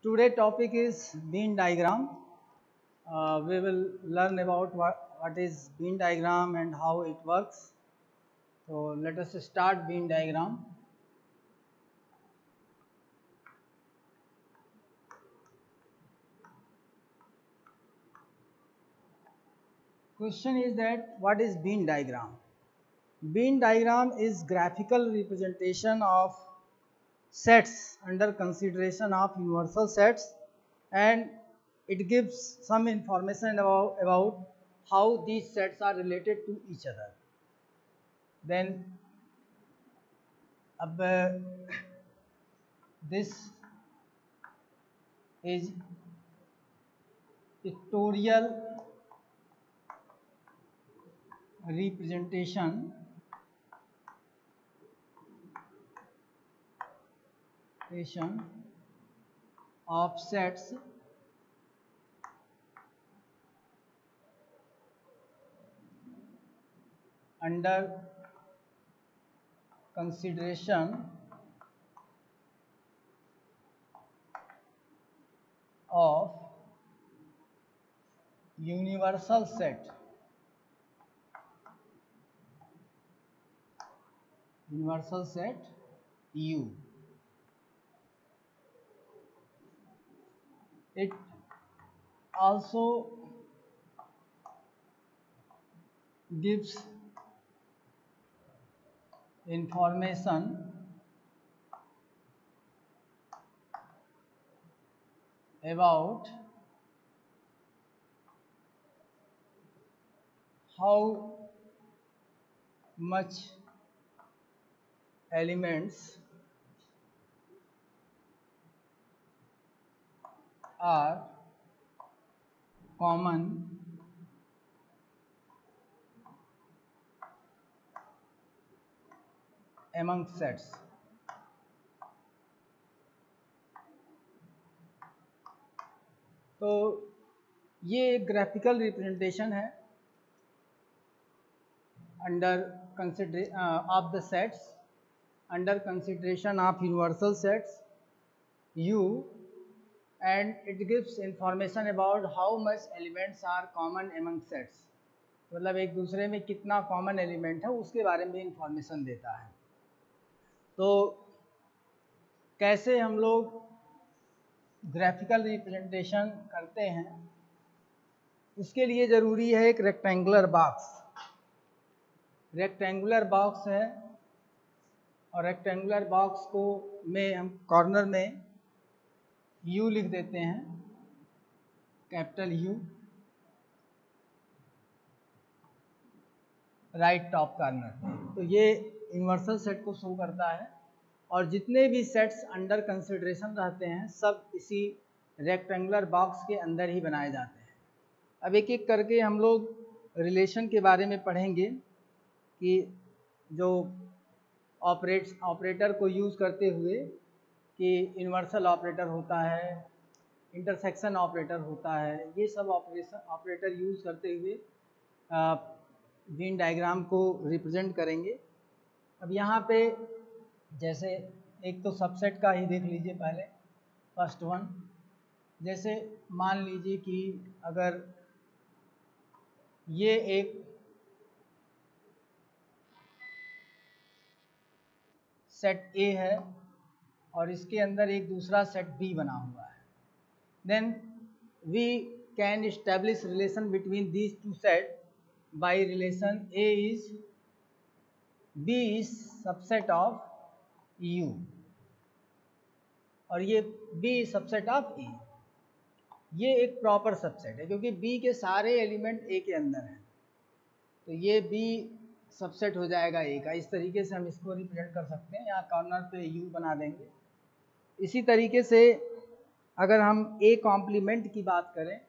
Today topic is Venn diagram. We will learn about what is Venn diagram and how it works. So let us start Venn diagram. Question is that what is Venn diagram? Venn diagram is graphical representation of sets under consideration of universal sets, and it gives some information about how these sets are related to each other. Then this is pictorial representation of sets under consideration of universal set U. It also gives information about how much elements are common among sets. तो ये एक graphical representation है under of the sets under consideration of universal sets U, and it gives information about how much elements are common among sets. मतलब एक दूसरे में कितना common element है उसके बारे में इंफॉर्मेशन देता है. तो कैसे हम लोग ग्राफिकल रिप्रेजेंटेशन करते हैं, उसके लिए ज़रूरी है एक रेक्टेंगुलर बॉक्स. रेक्टेंगुलर बॉक्स है और रेक्टेंगुलर बॉक्स को में हम कॉर्नर में U लिख देते हैं, capital U, right top corner. तो ये यूनिवर्सल सेट को शो करता है और जितने भी सेट्स अंडर कंसिडरेशन रहते हैं सब इसी रेक्टेंगुलर बॉक्स के अंदर ही बनाए जाते हैं. अब एक एक करके हम लोग रिलेशन के बारे में पढ़ेंगे कि जो ऑपरेटर को यूज़ करते हुए कि यूनिवर्सल ऑपरेटर होता है, इंटरसेक्शन ऑपरेटर होता है, ये सब ऑपरेटर यूज़ करते हुए वेन डायग्राम को रिप्रेजेंट करेंगे. अब यहाँ पे जैसे एक तो सबसेट का ही देख लीजिए पहले, फर्स्ट वन. जैसे मान लीजिए कि अगर ये एक सेट A है और इसके अंदर एक दूसरा सेट B बना हुआ है, then we can establish relation between these two set by relation A is B is subset of U और ये B is subset of A. ये एक प्रॉपर सबसेट है क्योंकि B के सारे एलिमेंट A के अंदर हैं, तो ये B सबसेट हो जाएगा A का. इस तरीके से हम इसको रिप्रेजेंट कर सकते हैं. यहाँ कॉर्नर पे U बना देंगे. इसी तरीके से अगर हम A कॉम्प्लीमेंट की बात करें,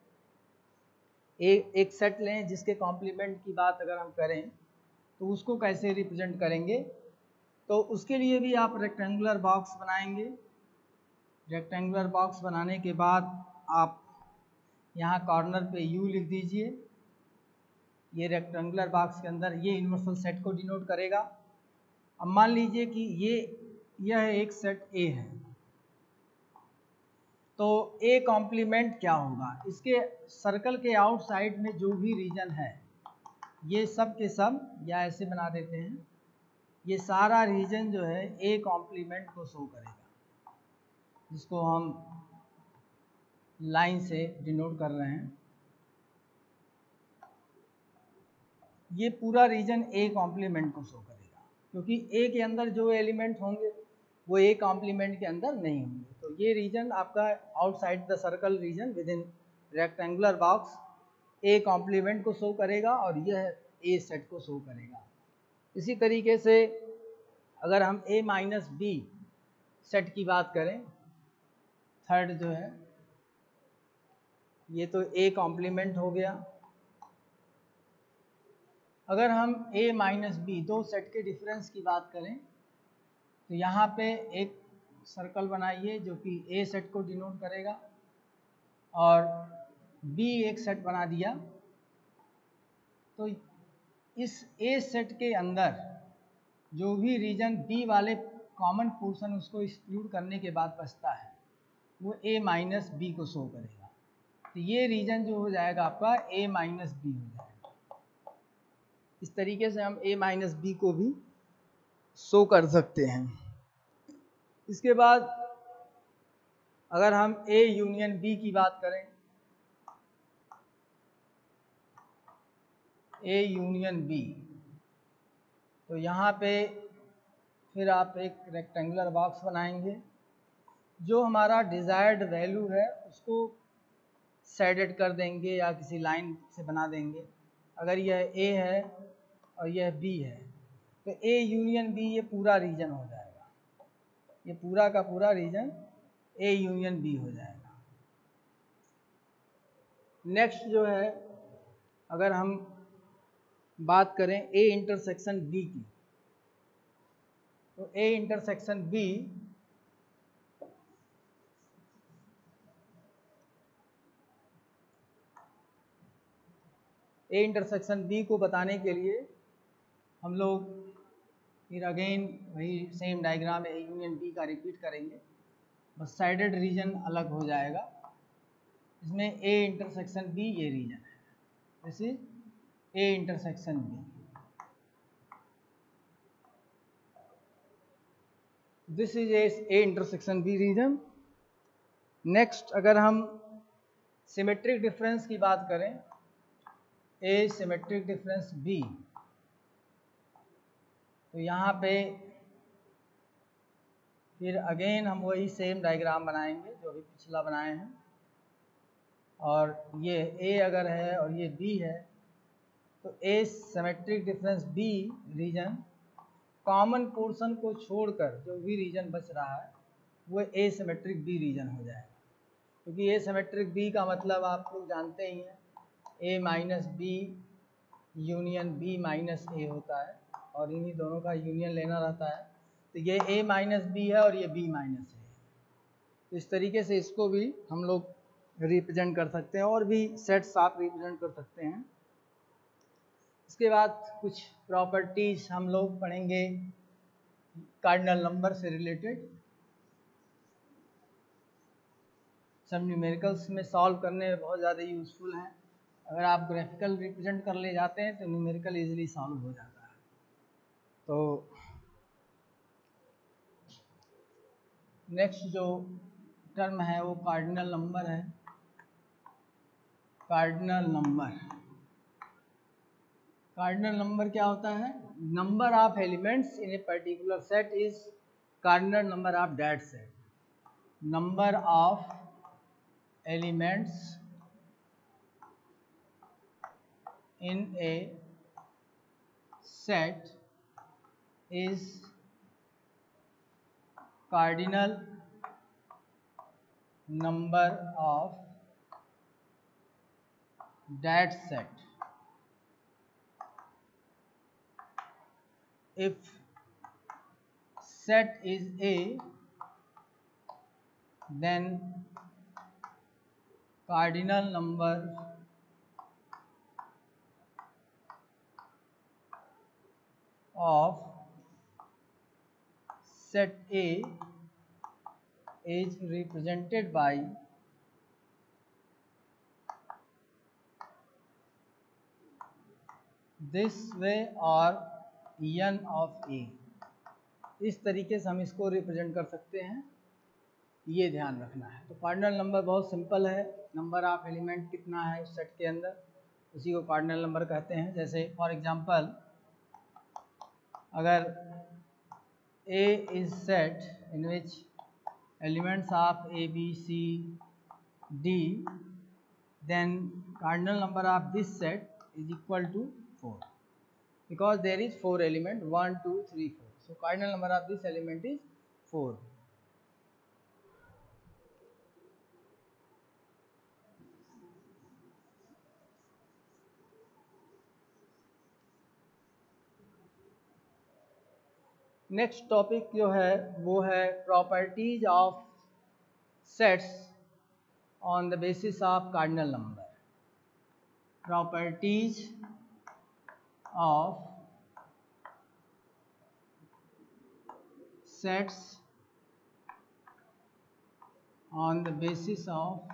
एक सेट लें जिसके कॉम्प्लीमेंट की बात अगर हम करें तो उसको कैसे रिप्रेजेंट करेंगे, तो उसके लिए भी आप रेक्टेंगुलर बॉक्स बनाएंगे. रेक्टेंगुलर बॉक्स बनाने के बाद आप यहाँ कॉर्नर पे U लिख दीजिए. ये रेक्टेंगुलर बॉक्स के अंदर ये यूनिवर्सल सेट को डिनोट करेगा. अब मान लीजिए कि यह एक सेट A है तो ए कॉम्प्लीमेंट क्या होगा, इसके सर्कल के आउटसाइड में जो भी रीजन है ये सब के सब, या ऐसे बना देते हैं, ये सारा रीजन जो है ए कॉम्प्लीमेंट को शो करेगा, जिसको हम लाइन से डिनोट कर रहे हैं। ये पूरा रीजन ए कॉम्प्लीमेंट को शो करेगा, क्योंकि ए के अंदर जो एलिमेंट होंगे वो ए कॉम्प्लीमेंट के अंदर नहीं होंगे। तो ये रीजन आपका outside the circle region with in rectangular box A complement को शो करेगा और यह ए सेट को शो करेगा। इसी तरीके से अगर हम ए माइनस बी सेट की बात करें, थर्ड जो है ये तो ए कॉम्प्लीमेंट हो गया। अगर हम a माइनस बी दो सेट के डिफरेंस की बात करें तो यहाँ पे एक सर्कल बनाइए जो कि a सेट को डिनोट करेगा और b एक सेट बना दिया। तो इस a सेट के अंदर जो भी रीजन b वाले कॉमन पोर्शन उसको एक्सक्लूड करने के बाद बचता है वो a माइनस बी को शो करेगा। तो ये रीजन जो हो जाएगा आपका a माइनस बी हो जाएगा। इस तरीके से हम a माइनस बी को भी शो कर सकते हैं। इसके बाद अगर हम a यूनियन b की बात करें, a यूनियन b, तो यहाँ पे फिर आप एक रेक्टेंगुलर बॉक्स बनाएंगे, जो हमारा डिज़ायर्ड वैल्यू है उसको शेडेड कर देंगे या किसी लाइन से बना देंगे। अगर यह a है और यह b है तो a यूनियन b ये पूरा रीजन हो जाएगा, ये पूरा का पूरा रीजन a यूनियन b हो जाएगा। नेक्स्ट जो है अगर हम बात करें a इंटरसेक्शन b की, तो a intersection b A intersection B को बताने के लिए हम लोग फिर अगेन वही same diagram A union B का रिपीट करेंगे, बस साइडेड रीजन अलग हो जाएगा। इसमें ए इंटरसेक्शन बी ये रीजन है, this is A intersection B, this is A intersection B region. Next अगर हम सिमेट्रिक डिफरेंस की बात करें, ए सिमेट्रिक डिफरेंस बी, तो यहाँ पे फिर अगेन हम वही सेम डायग्राम बनाएंगे जो भी पिछला बनाए हैं, और ये ए अगर है और ये बी है तो A symmetric difference B region common portion को छोड़कर जो भी रीजन बच रहा है वो ए सिमेट्रिक बी रीजन हो जाएगा। क्योंकि ए सिमेट्रिक बी का मतलब आप लोग जानते ही हैं, A minus B union B minus A होता है और इन्हीं दोनों का यूनियन लेना रहता है। तो ये a माइनस बी है और ये b माइनस है, तो इस तरीके से इसको भी हम लोग रिप्रेजेंट कर सकते हैं और भी सेट्स आप रिप्रेजेंट कर सकते हैं। इसके बाद कुछ प्रॉपर्टीज हम लोग पढ़ेंगे कार्डिनल नंबर से रिलेटेड, सब न्यूमेरिकल्स में सॉल्व करने में बहुत ज़्यादा यूज़फुल हैं। अगर आप ग्राफिकल रिप्रेजेंट कर ले जाते हैं तो न्यूमेरिकल इजीली सॉल्व हो जाता है। तो नेक्स्ट जो टर्म है वो कार्डिनल नंबर है। कार्डिनल नंबर, कार्डिनल नंबर क्या होता है? Number of elements in a particular set is cardinal number of that set. नंबर ऑफ एलिमेंट्स in a set is cardinal number of that set if set is A, then cardinal number of set A is represented by this way और n of a, इस तरीके से हम इसको represent कर सकते हैं, ये ध्यान रखना है। तो कार्डिनल नंबर बहुत सिंपल है, नंबर ऑफ एलिमेंट कितना है उस सेट के अंदर, उसी को कार्डिनल नंबर कहते हैं। जैसे फॉर एग्जांपल, अगर A is set in which elements of A, B, C, D, then cardinal number of this set is equal to 4, because there is 4 element 1, 2, 3, 4. So cardinal number of this element is 4. Next topic जो है वो है properties of sets on the basis of cardinal number. Properties of sets on the basis of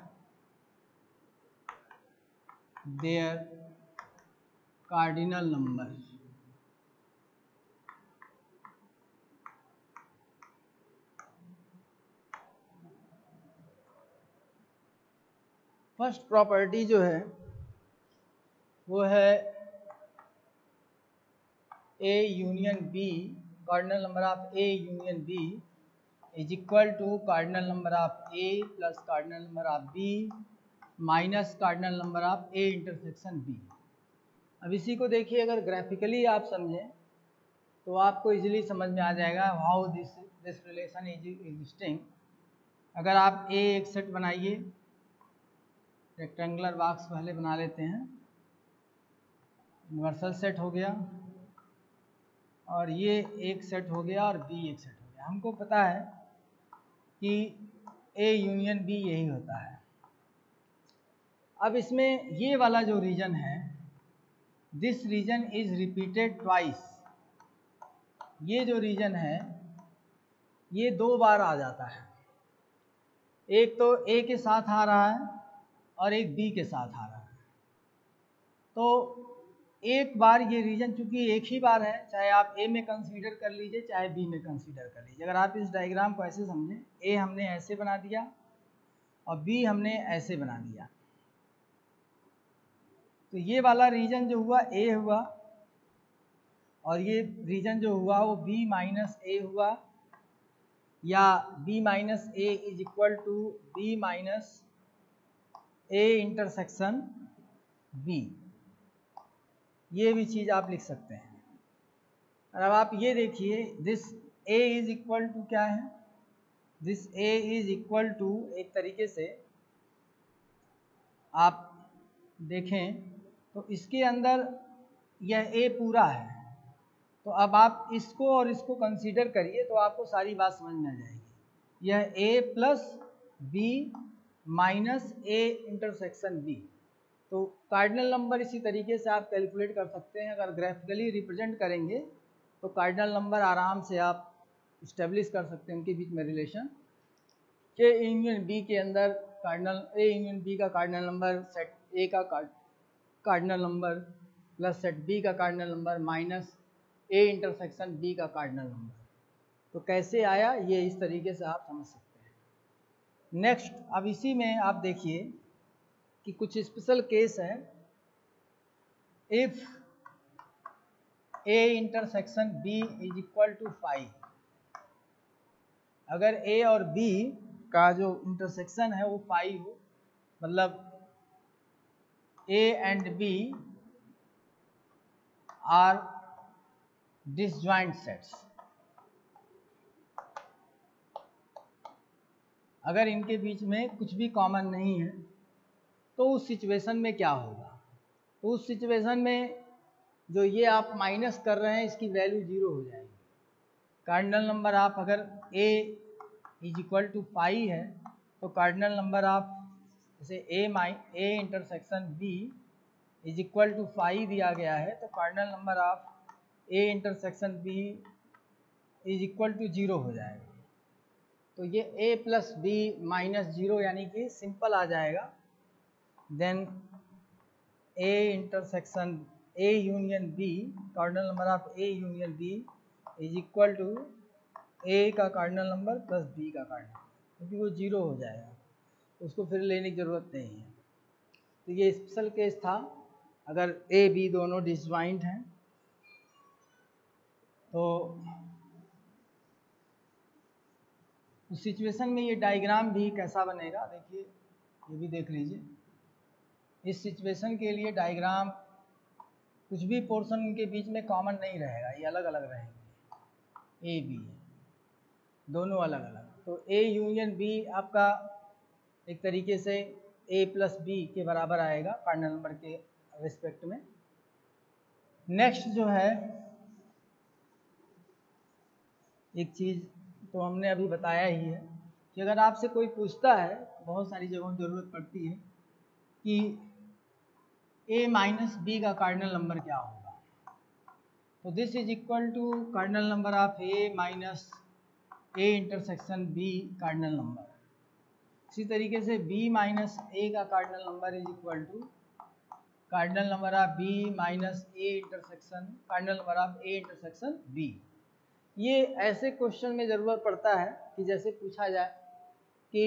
their cardinal number. First property जो है वो है A union B, cardinal number of A union B is equal to cardinal number of A plus cardinal number of B minus cardinal number of A intersection B। अब इसी को देखिए, अगर graphically आप समझें तो आपको इजीली समझ में आ जाएगा how this relation is existing. अगर आप A एक सेट बनाइए, रेक्टेंगुलर बॉक्स पहले बना लेते हैं, यूनिवर्सल सेट हो गया, और ये एक सेट हो गया और B एक सेट हो गया। हमको पता है कि A यूनियन B यही होता है। अब इसमें ये वाला जो रीजन है, this region is repeated twice. ये जो रीजन है ये 2 बार आ जाता है, एक तो A के साथ आ रहा है और एक B के साथ आ रहा है। तो एक बार ये रीजन चूंकि एक ही बार है, चाहे आप A में कंसीडर कर लीजिए चाहे B में कंसीडर कर लीजिए। अगर आप इस डायग्राम को ऐसे समझें, A हमने ऐसे बना दिया और B हमने ऐसे बना दिया, तो ये वाला रीजन जो हुआ A हुआ और ये रीजन जो हुआ वो B माइनस A हुआ, या B minus A is equal to B minus A intersection B, ये भी चीज़ आप लिख सकते हैं। और अब आप ये देखिए, this A is equal to क्या है, this A is equal to, एक तरीके से आप देखें तो इसके अंदर यह A पूरा है, तो अब आप इसको और इसको कंसीडर करिए तो आपको सारी बात समझ में आ जाएगी। यह A plus B minus A intersection B। तो कार्डिनल नंबर इसी तरीके से आप कैलकुलेट कर सकते हैं। अगर ग्राफिकली रिप्रेजेंट करेंगे तो कार्डिनल नंबर आराम से आप इस्टेब्लिश कर सकते हैं उनके बीच में रिलेशन। A यूनियन B के अंदर कार्डिनल A यूनियन B का कार्डिनल नंबर सेट A का cardinal number plus set B का cardinal number minus A intersection B का कार्डिनल नंबर। तो कैसे आया ये इस तरीके से आप समझ सकते हैं। नेक्स्ट, अब इसी में आप देखिए कि कुछ स्पेशल केस है। If A intersection B is equal to 5, अगर A और B का जो इंटरसेक्शन है वो 5 हो, मतलब A and B are disjoint sets, अगर इनके बीच में कुछ भी कॉमन नहीं है तो उस सिचुएशन में क्या होगा? तो उस सिचुएशन में जो ये आप माइनस कर रहे हैं इसकी वैल्यू 0 हो जाएगी। कार्डिनल नंबर आप अगर A इज इक्वल टू 5 है तो कार्डिनल नंबर आप जैसे A intersection B is equal to 5 दिया गया है, तो कार्डिनल नंबर आप A intersection B is equal to 0 हो जाएगा। तो ये A प्लस B माइनस 0 यानी कि सिंपल आ जाएगा। Then A intersection A union B, cardinal number of A union B is equal to A का कार्डिनल नंबर प्लस B का कार्डिनल, क्योंकि वो 0 हो जाएगा, उसको फिर लेने की ज़रूरत नहीं है। तो ये स्पेशल केस था, अगर A B दोनों डिसजॉइंट हैं तो उस सिचुएशन में ये डायग्राम भी कैसा बनेगा, देखिए ये भी देख लीजिए। इस सिचुएशन के लिए डायग्राम कुछ भी पोर्शन के बीच में कॉमन नहीं रहेगा, ये अलग अलग रहेंगे, ए बी दोनों अलग अलग। तो ए यूनियन बी आपका एक तरीके से ए प्लस बी के बराबर आएगा कार्डिनल नंबर के रिस्पेक्ट में। नेक्स्ट जो है एक चीज़ तो हमने अभी बताया ही है कि अगर आपसे कोई पूछता है, बहुत सारी जगहों ज़रूरत पड़ती है कि a माइनस बी का कार्डिनल नंबर क्या होगा, तो this is equal to cardinal number of a minus a intersection b cardinal number. इसी तरीके से b माइनस a का cardinal number is equal to cardinal number of b minus a intersection cardinal number of a intersection b। ये ऐसे question में ज़रूरत पड़ता है कि जैसे पूछा जाए कि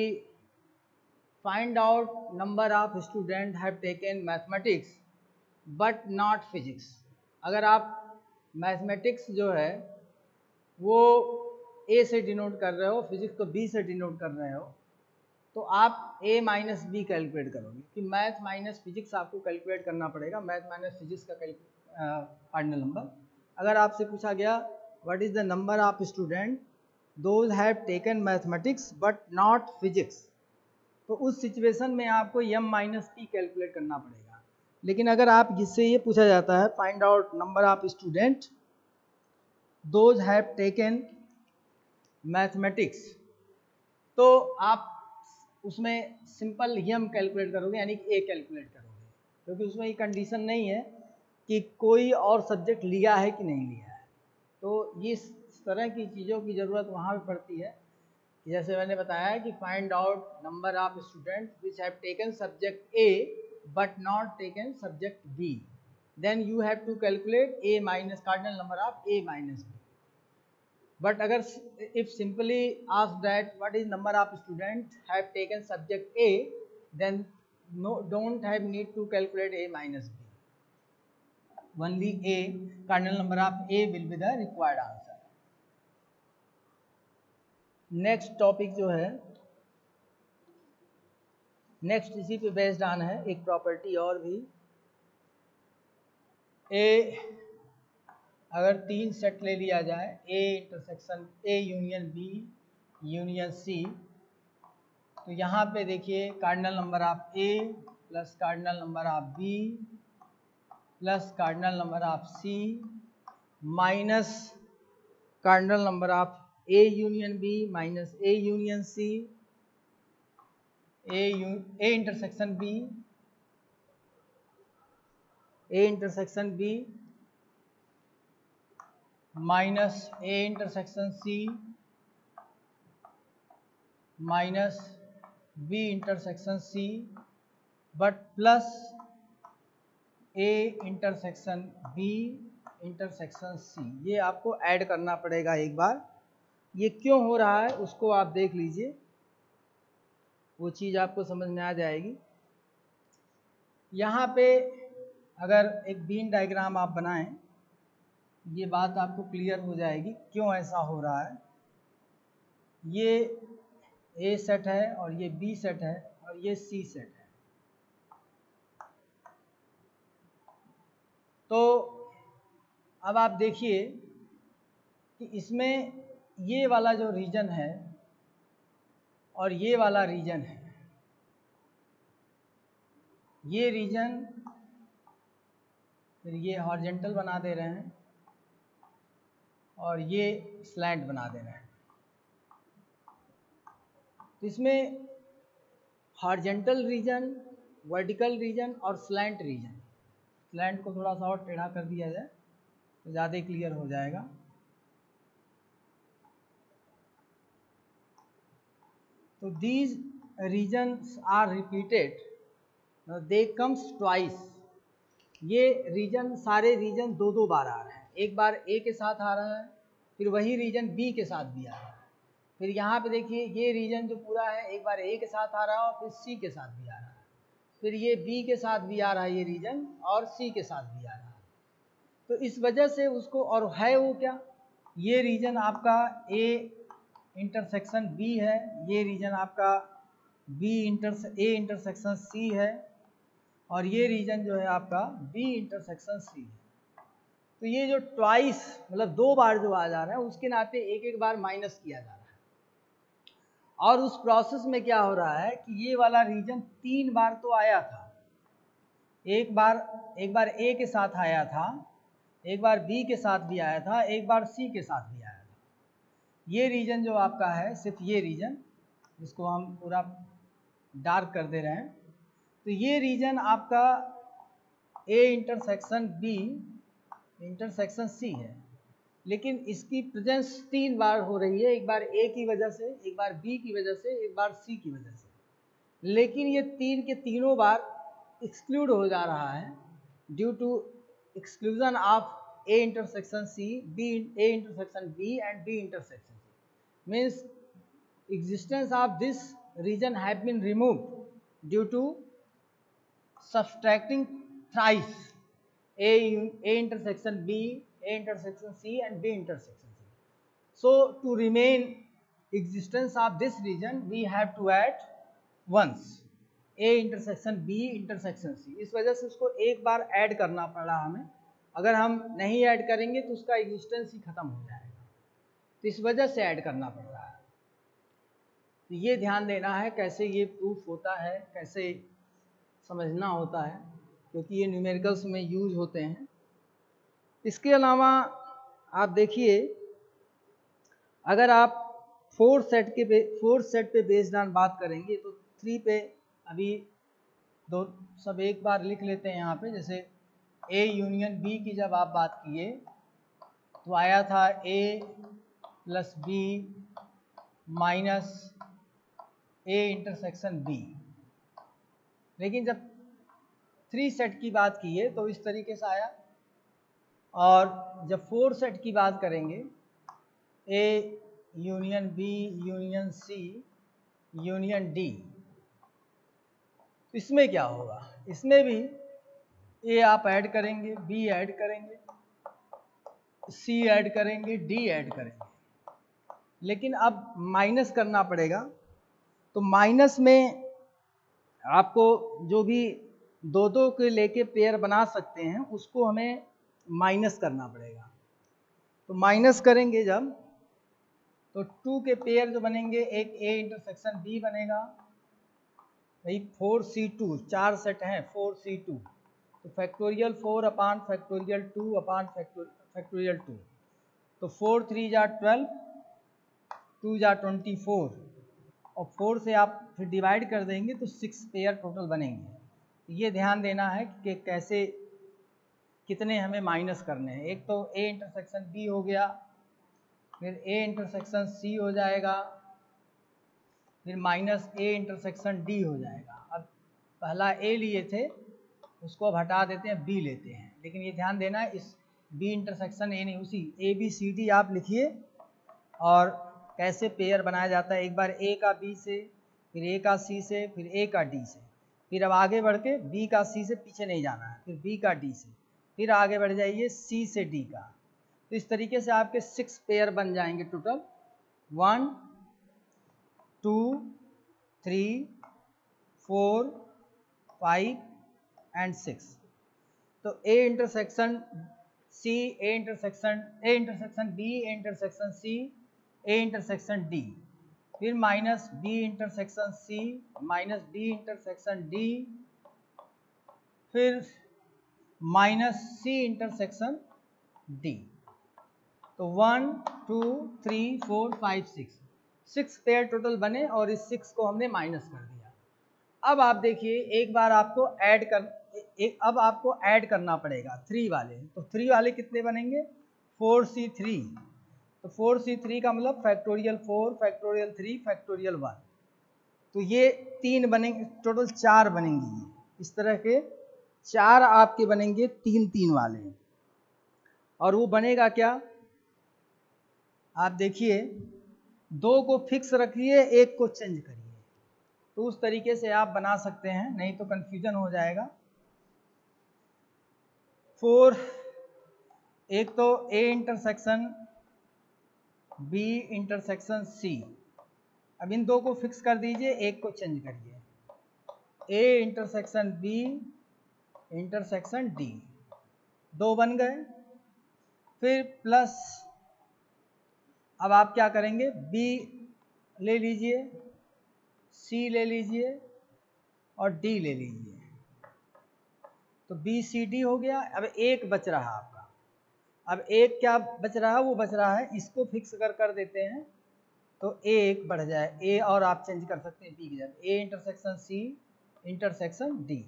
find out number of student have taken mathematics but not physics. अगर आप मैथमेटिक्स जो है वो ए से डिनोट कर रहे हो, फिजिक्स को बी से डिनोट कर रहे हो, तो आप ए माइनस बी कैलकुलेट करोगे कि मैथ माइनस फिजिक्स आपको कैलकुलेट करना पड़ेगा, मैथ माइनस फिजिक्स का कार्डिनल नंबर। अगर आपसे पूछा गया what is the number of student those have taken mathematics but not physics, तो उस सिचुएशन में आपको m माइनस पी कैलकुलेट करना पड़ेगा। लेकिन अगर आप जिससे ये पूछा जाता है find out number of student those have taken mathematics, तो आप उसमें सिंपल m कैलकुलेट करोगे, यानी कि a कैलकुलेट करोगे, क्योंकि उसमें ये कंडीशन नहीं है कि कोई और सब्जेक्ट लिया है कि नहीं लिया है। तो इस तरह की चीज़ों की ज़रूरत वहाँ भी पड़ती है, जैसे मैंने बताया कि find out number of student which have taken subject A but not taken subject B, then you have to calculate A minus cardinal number of A minus B. But अगर if simply ask that what is number of student have taken subject A, then no don't have need to calculate A minus B, only A cardinal number of A will be the required answer. Next topic जो है, next इसी पे based on है एक property और भी। ए अगर 3 set ले लिया जाए, A intersection A union B union C, तो यहाँ पे देखिए cardinal number of A plus cardinal number of B plus cardinal number of C minus cardinal number of A union B minus A union C, A intersection B minus A intersection C minus B intersection C, but plus A intersection B intersection C. ये आपको add करना पड़ेगा एक बार। ये क्यों हो रहा है उसको आप देख लीजिए, वो चीज़ आपको समझ में आ जाएगी। यहाँ पे अगर एक बीन डायग्राम आप बनाएं, ये बात आपको क्लियर हो जाएगी क्यों ऐसा हो रहा है। ये ए सेट है और ये बी सेट है और ये सी सेट है। तो अब आप देखिए कि इसमें ये वाला जो रीजन है और ये वाला रीजन है, ये रीजन फिर ये हॉरिजॉन्टल बना दे रहे हैं और ये स्लैंट बना दे रहे हैं। तो इसमें हॉरिजॉन्टल रीजन, वर्टिकल रीजन और स्लैंट रीजन, स्लैंट को थोड़ा सा और टेढ़ा कर दिया जाए तो ज़्यादा क्लियर हो जाएगा। तो these regions are repeated, they comes twice ये रीजन, सारे रीजन दो दो बार आ रहे हैं, एक बार ए के साथ आ रहा है, फिर वही रीजन बी के साथ भी आ रहा है, फिर यहाँ पे देखिए ये रीजन जो पूरा है एक बार ए के साथ आ रहा है और फिर सी के साथ भी आ रहा है, फिर ये बी के साथ भी आ रहा है ये रीजन और सी के साथ भी आ रहा है। तो इस वजह से उसको, और है वो क्या, ये रीजन आपका ए इंटरसेक्शन बी है, ये रीजन आपका ए इंटरसेक्शन सी है, और ये रीजन जो है आपका बी इंटरसेक्शन सी है। तो ये जो ट्वाइस मतलब दो बार जो आ जा रहा है उसके नाते एक एक बार माइनस किया जा रहा है, और उस प्रोसेस में क्या हो रहा है कि ये वाला रीजन 3 बार तो आया था, एक बार ए के साथ आया था, एक बार बी के साथ भी आया था, एक बार सी के साथ भी आया था। ये रीजन जो आपका है, सिर्फ ये रीजन जिसको हम पूरा डार्क कर दे रहे हैं, तो ये रीजन आपका A intersection B intersection C है, लेकिन इसकी प्रेजेंस 3 बार हो रही है, एक बार ए की वजह से, एक बार बी की वजह से, एक बार सी की वजह से, लेकिन ये 3 के तीनों बार एक्सक्लूड हो जा रहा है due to exclusion of A intersection C, A intersection B and B intersection C, means existence of this region have been removed due to subtracting thrice A intersection B, A intersection C and B intersection C. So to remain existence of this region we have to add once A intersection B intersection C. इस वजह से उसको एक बार add करना पड़ा हमें, अगर हम नहीं ऐड करेंगे तो उसका एग्जिस्टेंस ही खत्म हो जाएगा, तो इस वजह से ऐड करना पड़ रहा है। तो ये ध्यान देना है कैसे ये प्रूफ होता है, कैसे समझना होता है, क्योंकि ये न्यूमेरिकल्स में यूज होते हैं। इसके अलावा आप देखिए, अगर आप फोर्थ सेट पे बेस्ड ऑन बात करेंगे तो 3 पे अभी दो सब एक बार लिख लेते हैं यहाँ पे। जैसे ए यूनियन बी की जब आप बात किए तो आया था A plus B minus A intersection B, लेकिन जब 3 सेट की बात की है तो इस तरीके से आया, और जब 4 सेट की बात करेंगे A union B union C union D, तो इसमें क्या होगा, इसमें भी ए आप ऐड करेंगे, बी ऐड करेंगे, सी ऐड करेंगे, डी ऐड करेंगे, लेकिन अब माइनस करना पड़ेगा। तो माइनस में आपको जो भी दो दो के लेके पेयर बना सकते हैं उसको हमें माइनस करना पड़ेगा। तो माइनस करेंगे जब, तो 2 के पेयर जो बनेंगे, एक ए इंटरसेक्शन बी बनेगा, भाई 4C2, 4 सेट हैं 4C2, तो factorial 4 upon factorial 2 upon factorial 2, तो 4 3 जा 12, 2 जा 24, और 4 से आप फिर डिवाइड कर देंगे तो 6 पेयर टोटल बनेंगे। ये ध्यान देना है कि कैसे कितने हमें माइनस करने हैं। एक तो ए इंटरसेक्शन बी हो गया, फिर ए इंटरसेक्शन सी हो जाएगा, फिर माइनस ए इंटरसेक्शन डी हो जाएगा। अब पहला ए लिए थे उसको अब हटा देते हैं, बी लेते हैं, लेकिन ये ध्यान देना है इस बी इंटरसेक्शन ए नहीं, उसी ए बी सी डी आप लिखिए, और कैसे पेयर बनाया जाता है, एक बार ए का बी से, फिर ए का सी से, फिर ए का डी से, फिर अब आगे बढ़ के बी का सी से पीछे नहीं जाना है, फिर बी का डी से, फिर आगे बढ़ जाइए सी से डी का। तो इस तरीके से आपके 6 पेयर बन जाएंगे टोटल, 1 2 3 4 5 एंड 6। तो A intersection C, A intersection B, A intersection C, A intersection D, फिर minus B intersection C, minus D intersection D, फिर माइनस सी इंटरसेक्शन डी। तो 1 2 3 4 5 6 पेयर टोटल बने, और इस 6 को हमने माइनस कर दिया। अब आप देखिए, एक बार आपको अब आपको ऐड करना पड़ेगा 3 वाले। तो 3 वाले कितने बनेंगे, 4C3, तो 4C3 का मतलब फैक्टोरियल 4 फैक्टोरियल 3 फैक्टोरियल 1, तो ये 3 बनेंगे, टोटल 4 बनेंगी। इस तरह के 4 आपके बनेंगे 3 3 वाले, और वो बनेगा क्या, आप देखिए 2 को फिक्स रखिए, 1 को चेंज करिए। तो उस तरीके से आप बना सकते हैं, नहीं तो कंफ्यूजन हो जाएगा। 4, एक तो A intersection B intersection C, अब इन 2 को फिक्स कर दीजिए, 1 को चेंज करिए। A intersection B intersection D, 2 बन गए। फिर प्लस, अब आप क्या करेंगे, B ले लीजिए, C ले लीजिए और D ले लीजिए, तो BCD हो गया। अब 1 बच रहा आपका, अब 1 क्या बच रहा है, वो बच रहा है, इसको फिक्स कर देते हैं, तो 1 बढ़ जाए, A और आप चेंज कर सकते हैं B की जगह, A intersection C intersection D।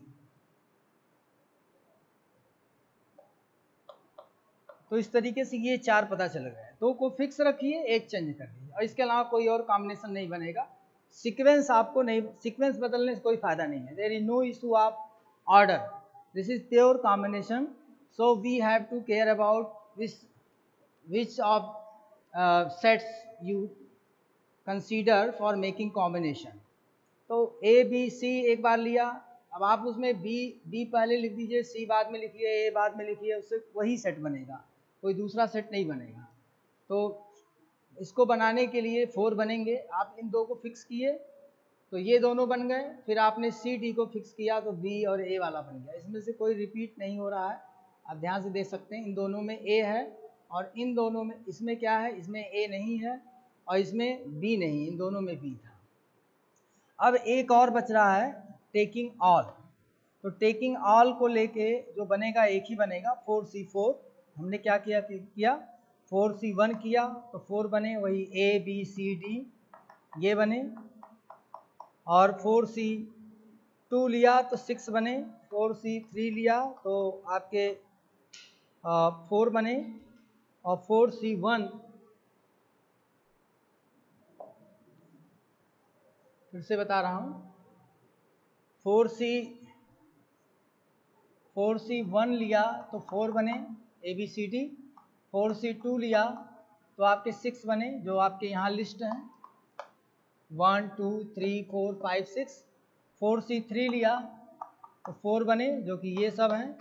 तो इस तरीके से ये 4 पता चल गया। 2 को फिक्स रखिए, 1 चेंज कर दीजिए, और इसके अलावा कोई और कॉम्बिनेशन नहीं बनेगा। सीक्वेंस आपको नहीं, सीक्वेंस बदलने से कोई फायदा नहीं है। There is no issue of order, this is pure combination. So we have to care about which of sets you consider for making combination। तो A B C एक बार लिया, अब आप उसमें B पहले लिख दीजिए, C बाद में लिखिए, A बाद में लिखिए, उससे वही सेट बनेगा, कोई दूसरा सेट नहीं बनेगा। तो इसको बनाने के लिए 4 बनेंगे। आप इन 2 को फिक्स किए तो ये दोनों बन गए, फिर आपने C D को फिक्स किया तो B और A वाला बन गया। इसमें से कोई रिपीट नहीं हो रहा है, आप ध्यान से देख सकते हैं। इन दोनों में A है और इन दोनों में, इसमें क्या है, इसमें A नहीं है और इसमें B नहीं, इन दोनों में B था। अब एक और बच रहा है टेकिंग ऑल, तो टेकिंग ऑल को लेके जो बनेगा एक ही बनेगा, 4C4। हमने क्या किया 4C1 किया तो 4 बने, वही A B C D ये बने, और 4C2 लिया तो 6 बने, 4C3 लिया तो आपके 4 बने, और 4C1 फिर से बता रहा हूँ, 4C1 लिया तो 4 बने ABCD, 4C2 लिया तो आपके 6 बने, जो आपके यहाँ लिस्ट हैं 1 2 3 4 5 6। 4C3 लिया तो 4 बने, जो कि ये सब हैं।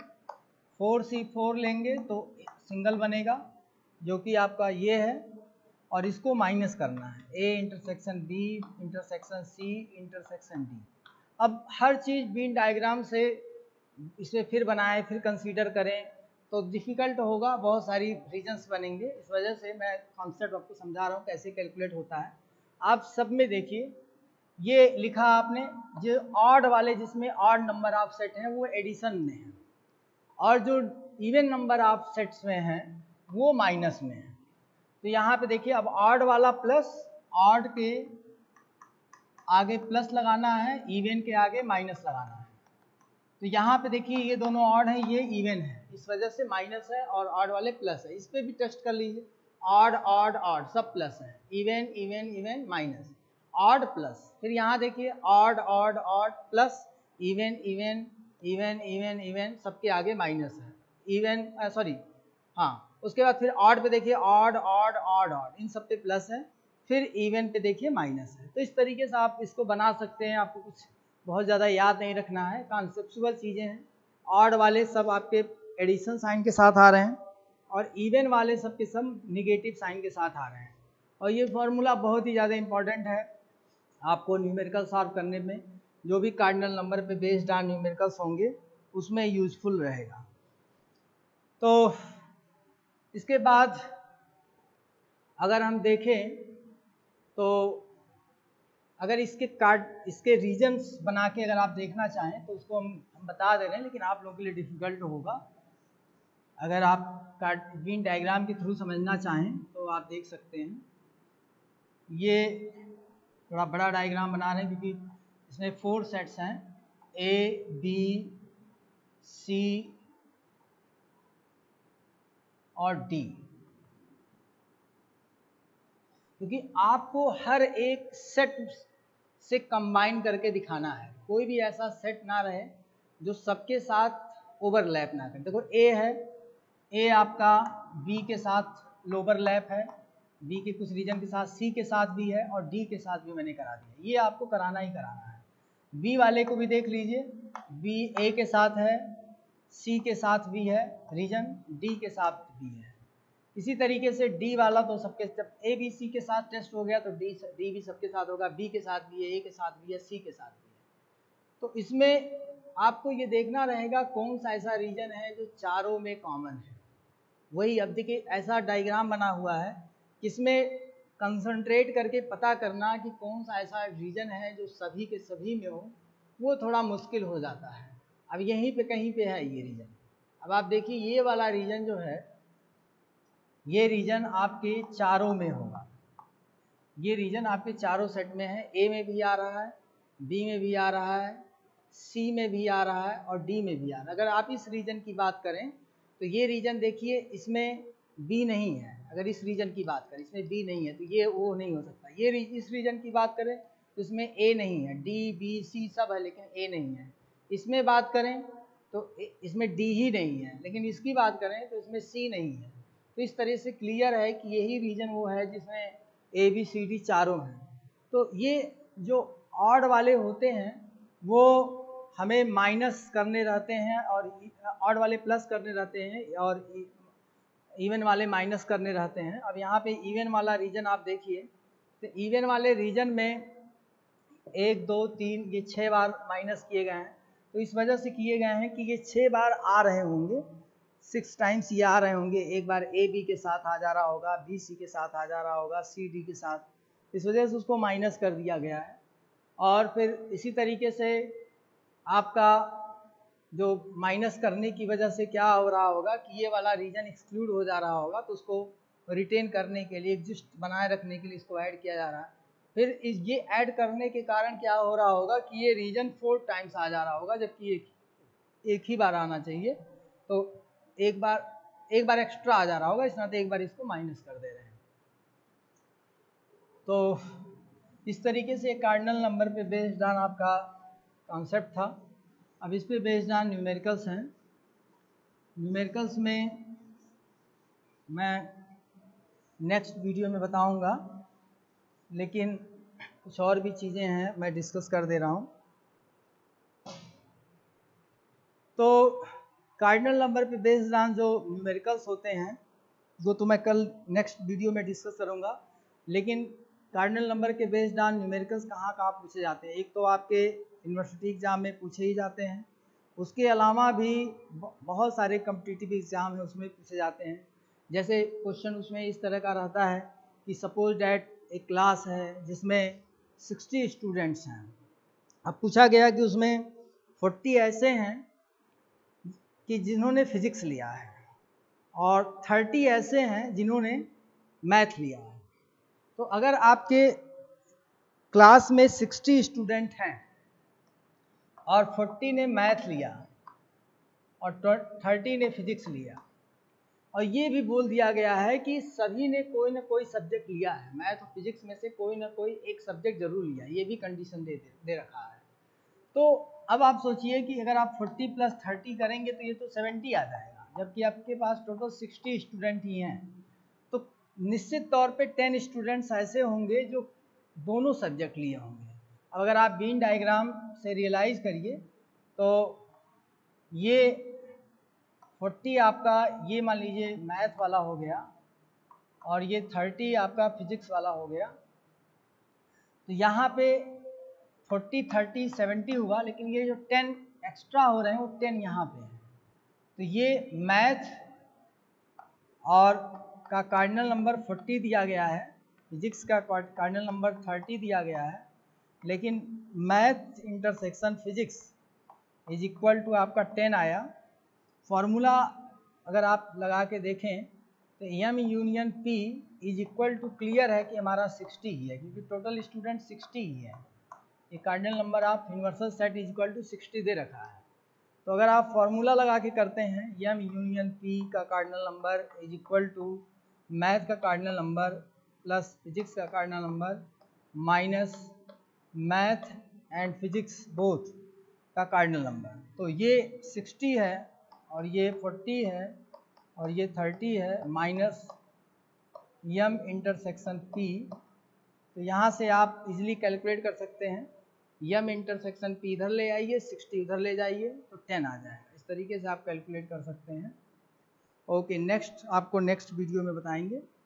4C4 लेंगे तो सिंगल बनेगा, जो कि आपका ये है, और इसको माइनस करना है, A intersection B intersection C intersection D। अब हर चीज़ बीन डायग्राम से इसे फिर बनाएं, फिर कंसीडर करें तो डिफ़िकल्ट होगा, बहुत सारी रीजन्स बनेंगे। इस वजह से मैं कॉन्सेप्ट आपको समझा रहा हूँ कैसे कैलकुलेट होता है। आप सब में देखिए, ये लिखा आपने, जो ऑड वाले जिसमें ऑड नंबर ऑफ सेट हैं वो एडिशन में है, और जो इवन नंबर ऑफ सेट्स में हैं वो माइनस में है। तो यहाँ पे देखिए, अब ऑड वाला प्लस, ऑड के आगे प्लस लगाना है, इवन के आगे माइनस लगाना है। तो यहाँ पे देखिए ये दोनों ऑड है, ये इवन है, इस वजह से माइनस है, और ऑड वाले प्लस है। इस पर भी टेस्ट कर लीजिए, ऑड ऑड ऑड सब प्लस है, even even even minus, odd plus. फिर यहाँ देखिए odd odd odd plus, even even even even even, सबके आगे माइनस है, इवन सॉरी हाँ। उसके बाद फिर ऑड पे देखिए, ऑड ऑड ऑड ऑड, इन सब पे प्लस है, फिर इवन पे देखिए माइनस है। तो इस तरीके से आप इसको बना सकते हैं, आपको कुछ बहुत ज़्यादा याद नहीं रखना है, कॉन्सेप्चुअल चीज़ें हैं। ऑड वाले सब आपके एडिशन साइन के साथ आ रहे हैं, और इवन वाले सब के सब निगेटिव साइन के साथ आ रहे हैं। और ये फार्मूला बहुत ही ज़्यादा इंपॉर्टेंट है आपको न्यूमेरिकल सॉल्व करने में, जो भी कार्डिनल नंबर पे बेस्ड ऑन न्यूमेरिकल्स होंगे उसमें यूजफुल रहेगा। तो इसके बाद अगर हम देखें तो अगर इसके रीजन्स बना के अगर आप देखना चाहें तो उसको हम बता दे रहे हैं, लेकिन आप लोगों के लिए डिफ़िकल्ट होगा। अगर आप कार्टेशियन डायग्राम के थ्रू समझना चाहें तो आप देख सकते हैं। ये थोड़ा बड़ा डायग्राम बना रहे हैं क्योंकि इसमें 4 सेट्स हैं, A B C और D, क्योंकि आपको हर एक सेट से कंबाइन करके दिखाना है। कोई भी ऐसा सेट ना रहे जो सबके साथ ओवरलैप ना करें। देखो ए है, ए आपका बी के साथ ओवरलैप है, बी के कुछ रीजन के साथ, सी के साथ भी है और डी के साथ भी मैंने करा दिया। ये आपको कराना ही कराना है। बी वाले को भी देख लीजिए, बी ए के साथ है, सी के साथ भी है रीजन, डी के साथ भी है। इसी तरीके से डी वाला तो सबके, जब ए बी सी के साथ टेस्ट हो गया तो डी भी सबके साथ होगा, बी के साथ भी है, ए के साथ भी है, सी के साथ भी है। तो इसमें आपको ये देखना रहेगा कौन सा ऐसा रीजन है जो चारों में कॉमन है। वही अब देखिए ऐसा डायग्राम बना हुआ है, इसमें कंसंट्रेट करके पता करना कि कौन सा ऐसा रीजन है जो सभी के सभी में हो, वो थोड़ा मुश्किल हो जाता है। अब यहीं पे कहीं पे है ये रीजन। अब आप देखिए ये वाला रीजन जो है, ये रीजन आपके चारों में होगा, ये रीजन आपके चारों सेट में है। ए में भी आ रहा है, बी में भी आ रहा है, सी में भी आ रहा है और डी में भी आ रहा है। अगर आप इस रीजन की बात करें तो ये रीजन देखिए इसमें बी नहीं है। अगर इस रीजन की बात करें इसमें बी नहीं है तो ये वो नहीं हो सकता। ये इस रीजन की बात करें तो इसमें ए नहीं है, डी बी सी सब है लेकिन ए नहीं है। इसमें बात करें तो इसमें डी ही नहीं है, लेकिन इसकी बात करें तो इसमें सी नहीं है। तो इस तरह से क्लियर है कि यही रीजन वो है जिसमें ए बी सी डी चारों हैं। तो ये जो ऑड वाले होते हैं वो हमें माइनस करने रहते हैं और ऑड वाले प्लस करने रहते हैं और इवन वाले माइनस करने रहते हैं। अब यहाँ पे इवन वाला रीजन आप देखिए, तो इवन वाले रीजन में 1 2 3 ये 6 बार माइनस किए गए हैं। तो इस वजह से किए गए हैं कि ये 6 बार आ रहे होंगे, 6 टाइम्स ये आ रहे होंगे। एक बार ए बी के साथ आ जा रहा होगा, बी सी के साथ आ जा रहा होगा, सी डी के साथ, इस वजह से उसको माइनस कर दिया गया है। और फिर इसी तरीके से आपका जो माइनस करने की वजह से क्या हो रहा होगा कि ये वाला रीजन एक्सक्लूड हो जा रहा होगा, तो उसको रिटेन करने के लिए, एग्जिस्ट बनाए रखने के लिए इसको ऐड किया जा रहा है। फिर ये ऐड करने के कारण क्या हो रहा होगा कि ये रीजन 4 टाइम्स आ जा रहा होगा, जबकि एक ही बार आना चाहिए। तो एक बार एक्स्ट्रा आ जा रहा होगा, इस नाते एक बार इसको माइनस कर दे रहे हैं। तो इस तरीके से कार्डिनल नंबर पे बेस्ड ऑन आपका कॉन्सेप्ट था। अब इस पे बेस्ड ऑन न्यूमेरिकल्स हैं। न्यूमेरिकल्स में मैं नेक्स्ट वीडियो में बताऊंगा, लेकिन कुछ और भी चीज़ें हैं मैं डिस्कस कर दे रहा हूं। तो कार्डिनल नंबर पे बेस्ड ऑन जो न्यूमेरिकल्स होते हैं वो तो मैं कल नेक्स्ट वीडियो में डिस्कस करूंगा। लेकिन कार्डिनल नंबर के बेस्ड ऑन न्यूमेरिकल्स कहाँ कहाँ पूछे जाते हैं, एक तो आपके यूनिवर्सिटी एग्ज़ाम में पूछे ही जाते हैं, उसके अलावा भी बहुत सारे कॉम्पिटिटिव एग्ज़ाम हैं उसमें पूछे जाते हैं। जैसे क्वेश्चन उसमें इस तरह का रहता है कि सपोज डैट एक क्लास है जिसमें 60 स्टूडेंट्स हैं। अब पूछा गया कि उसमें 40 ऐसे हैं कि जिन्होंने फिज़िक्स लिया है और 30 ऐसे हैं जिन्होंने मैथ लिया है। तो अगर आपके क्लास में 60 स्टूडेंट हैं और 40 ने मैथ लिया और 30 ने फिजिक्स लिया, और ये भी बोल दिया गया है कि सभी ने कोई ना कोई सब्जेक्ट लिया है, मैथ और फिजिक्स में से कोई ना कोई एक सब्जेक्ट जरूर लिया, ये भी कंडीशन दे रखा है। तो अब आप सोचिए कि अगर आप 40 + 30 करेंगे तो ये तो 70 आ जाएगा, जबकि आपके पास टोटल 60 स्टूडेंट ही हैं। तो निश्चित तौर पे 10 स्टूडेंट्स ऐसे होंगे जो दोनों सब्जेक्ट लिए होंगे। अब अगर आप बीन डायग्राम से रियलाइज़ करिए तो ये 40 आपका ये मान लीजिए मैथ वाला हो गया और ये 30 आपका फिजिक्स वाला हो गया। तो यहाँ पे 40 30 70 हुआ, लेकिन ये जो 10 एक्स्ट्रा हो रहे हैं वो 10 यहाँ पे है। तो ये मैथ और का कार्डिनल नंबर 40 दिया गया है, फिजिक्स का कार्डिनल नंबर 30 दिया गया है, लेकिन math intersection physics is equal to आपका 10 आया। फॉर्मूला अगर आप लगा के देखें तो M union P is equal to, clear है कि हमारा 60 ही है क्योंकि टोटल स्टूडेंट 60 ही है। ये cardinal number of universal set is equal to 60 दे रखा है। तो अगर आप फॉर्मूला लगा के करते हैं एम यूनियन पी का cardinal number is equal to math का कार्डिनल नंबर प्लस फिजिक्स का cardinal number minus math and physics both का कार्डिनल नंबर, तो ये 60 है और ये 40 है और ये 30 है माइनस यम इंटरसेक्शन पी। तो यहाँ से आप इजीली कैलकुलेट कर सकते हैं, यम इंटरसेक्शन पी इधर ले आइए, 60 उधर ले जाइए तो 10 आ जाएगा। इस तरीके से आप कैलकुलेट कर सकते हैं। ओके, नेक्स्ट आपको नेक्स्ट वीडियो में बताएंगे।